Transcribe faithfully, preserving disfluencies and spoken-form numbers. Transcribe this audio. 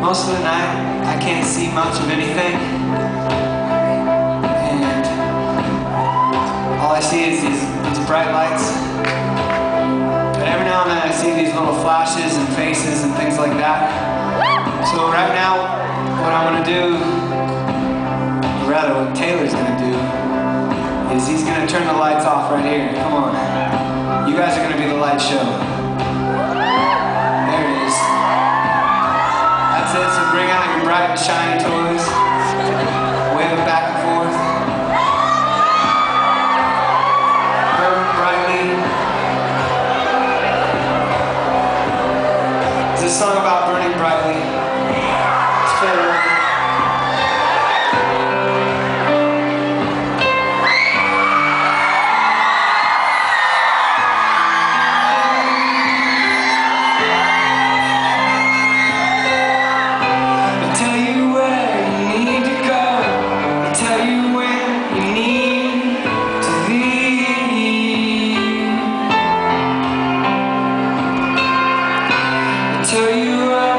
most of the night I can't see much of anything, and all I see is these, these bright lights. But every now and then I see these little flashes and faces and things like that. So right now, what I'm gonna do, or rather what Taylor's gonna do, is he's gonna turn the lights off right here. Come on. You guys are gonna be the light show. There it is. That's it, so bring out your bright and shiny toys. Wave them back and forth. Burn brightly. Is this song about burning brightly? Let's play it. Tell you